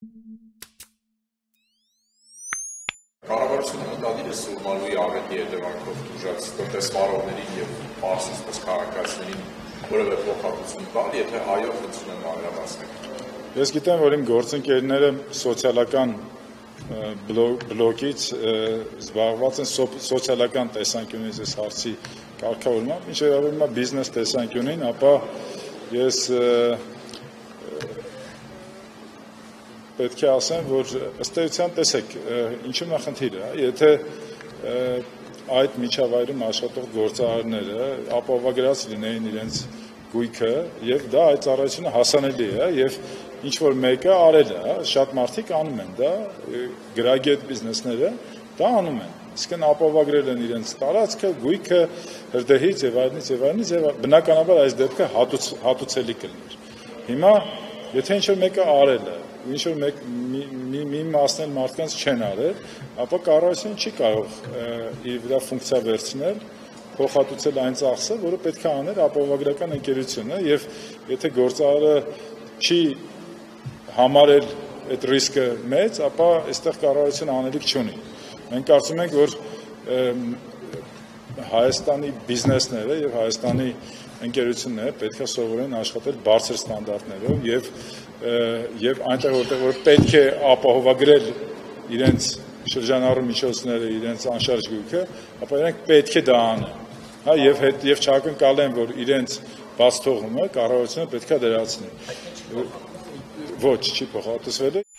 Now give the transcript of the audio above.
Կառավարությունը մտադիր է Սուրմալուի աղետի հետևանքով տուժած տնտեսվարողներին եւ պարսից քաղաքացիներին որևէ փոխհատուցում տալ, եթե այո, խնդրում եմ մանրամասներ։ Ես գիտեմ, որ իմ գործընկերները սոցիալական բլոկից զբաղված են սոցիալական տեսանկյունից այս հարցի կարգավորմամբ, ինչ վերաբերում է բիզնես տեսանկյունին, ապա ես պետք է ասեմ, որ ըստ էության տեսեք, ինչու՞մն է խնդիրը, եթե այդ միջավայրում աշխատող գործարարները ապահովագրած լինեին իրենց գույքը եւ դա այդ ծառայությունը հասանելի է եւ ինչ որ մեկը արել է, շատ մարդիկ անում են դա, գրագետ բիզնեսները դա անում են, իսկ ապահովագրել են իրենց տարածքը, գույքը, հրդեհից եւ այլնից եւ այլնից եւ բնականաբար այս դեպքը հատուցելի կլիներ։ Հիմա եթե ինչ որ մեկը արել է, ինչ որ մի մասն էլ մարդկանց չեն արել, ապա կառավարությունը չի կարող իր վրա ֆունկցիա վերցնել, փոխհատուցել այն ծախսը, որը պետք է աներ ապահովագրական ընկերությունը, եւ եթե գործարարը չի համարել այդ ռիսկը մեծ, ապա այստեղ կառավարությունը անելիք չունի։ Մենք կարծում ենք, որ Հայաստանի բիզնեսները եւ Հայաստանի ընկերությունները պետք է սովորեն աշխատել բարձր ստանդարտներով եւ այնտեղ որտեղ պետք է ապահովագրել իրենց շրջանառու միջոցները, իրենց անշարժ գույքը, ապա իրենք պետք է դա անեն։ Հա եւ չակնկալեն, որ իրենց բաց թողումը կառավարությունը պետք է դրացնի։ Ոչ, չի փոխհատուցվել։